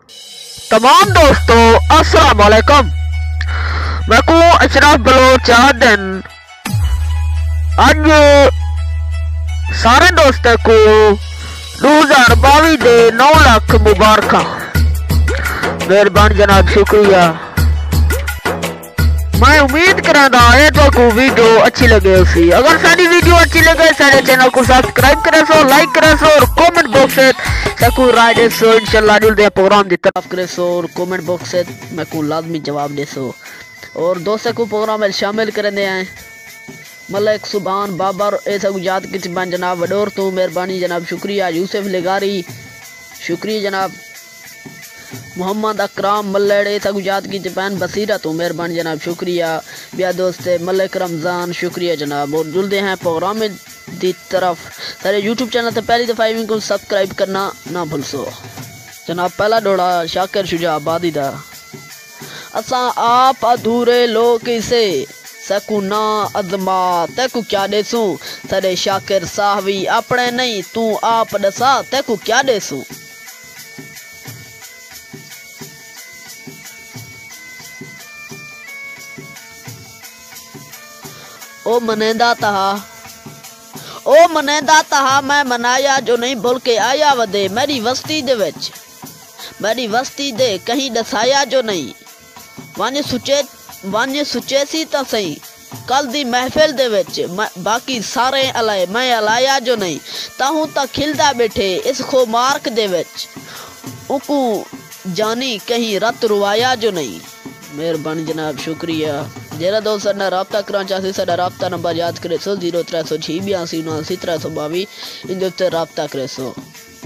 तमाम दोस्तों अस्सलाम वालेकुम। मैं को अशरफ बलोच दिन अज सारे दोस्तों को 2022 दे 9 लाख मुबारक। मेहरबानी जनाब, शुक्रिया। मैं उम्मीद करांदा है तो वीडियो अच्छी लगे उसी। अगर सारी वीडियो अच्छी लगे सारे चैनल को सब्सक्राइब करे सो, लाइक करे सो और कमेंट बॉक्स से सकू राय दे सो। इंशाल्लाह जुलदे प्रोग्राम की तरफ करे सो और कमेंट बॉक्स से मैं को लाजमी जवाब दे सो और दोस्तों को प्रोग्राम में शामिल करने आए मलिक सुभान बाबर ए सब याद किच बन जनाब वडोर तो मेहरबानी जनाब, शुक्रिया। यूसुफ लेगारी शुक्रिया जनाब। मोहम्मद अकराम मल्लड़े सब याद की जपान बसीरा तो मेहरबानी जनाब, शुक्रिया। बिया दोस्त मलिक रमज़ान शुक्रिया जनाब। और जुलते हैं प्रोग्राम में दी तरफ। सारे यूट्यूब चैनल से पहली दफ़ा इनको सब्सक्राइब करना ना भूलसो जनाब। पहला डोड़ा शाकिर शुजा आबादी दा। असा आप अधूरे लोग इसे सकू ना अजमा तैकू क्या देसू। सरे शाकिर साहवी अपने नहीं तू आप दसा तैकू क्या देसू। ओ मनेदा तहा मैं मनाया जो नहीं भूल के आया वदे मेरी वस्ती दे विच मेरी वस्ती दे कहीं दसाया जो नहीं। वांज सुचे सी तो सही कल दी महफिल दे विच बाकी सारे अलाए मैं अलाया जो नहीं। ताहू तक खिलदा बैठे इस खो मार्क दे विच उकू जानी कहीं रत रुवाया जो नहीं। मेहरबानी जनाब, शुक्रिया। जरा दोस्त साडा राबता करना चाहते साडा राबता नंबर याद करे सो 0306 82 79 322 इन उत्ते राबता करे सो।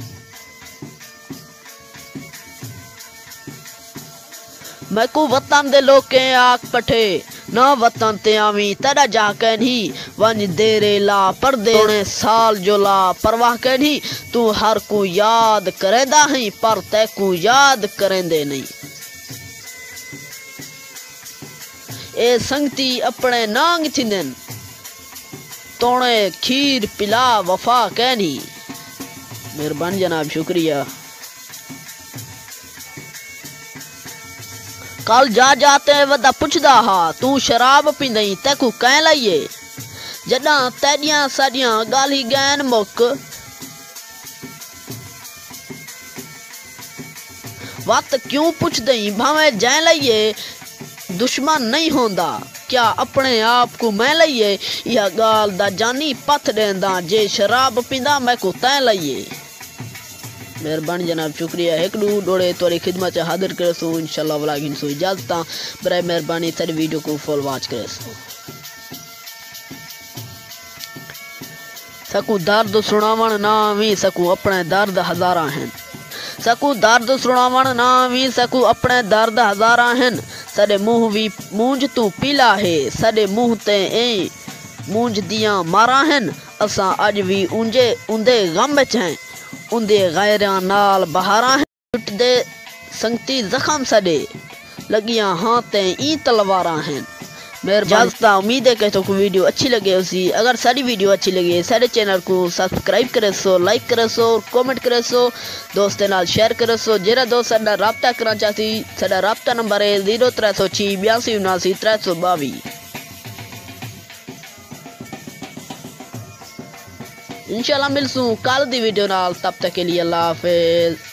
मैं को वतन दे लोग के आग पठे ना वतन ते आवी तेरा जा नहीं वन देरे ला पर्दे साल जोला परवाह नहीं। तू हर को याद करेंदा है पर तै को याद करेंदे नहीं। ए संगती अपने नांग थिंदन तोड़े खीर पिला वफा कहनी। मेहरबानी जनाब, शुक्रिया। कल जा जाते वदा पुछदा हा तू शराब पींदई तैकू कह लाइए जदा तेडिया साडिया गाली गैन मुक वक्त क्यों पुछदई भावे जै लाइए दुश्मन नहीं होंदा क्या अपने आप को मैं लाइए या गाल दा जानी पथ देंदा जे शराब पींदा मैं को तै लाइए। मेहरबानी जनाब, शुक्रिया। एक दू डोड़े तोरी खिदमत से हाजिर करे सो इंशाल्लाह वलागिन सो इजाजत बराए मेहरबानी सारी वीडियो को फुल वॉच करे सो। सकू दर्द सुनावन ना भी सकू अपने दर्द हजारा हैं। सकू दर्द सुनावन ना भी सकू अपने दर्द हजारा हैं। सडे मुंह भी मूंज तू पीला है सडे मुंह ते ए मूंज दिया मारा हैं। असा अज भी उंदे गम च हैं उंदे गैरा नाल बहारा हैं। टुट दे संगती जख्म सडे लगिया हाँ ते ई तलवारा हैं। मेहरबानी, उम्मीद है कि तो वीडियो अच्छी लगे उसी। अगर सारी वीडियो अच्छी लगे सारे चैनल को सब्सक्राइब करे सो, लाइक करे सो और कमेंट करे सो, दोस्तों नाल शेयर करे सो। जेरा दोस्त साडा राबता करना चाहती साडा राबता नंबर है 0306 82 79 322। इंशाल्लाह मिलसूं कल दी वीडियो नाल, तब तक के लिए अल्लाह हाफिज।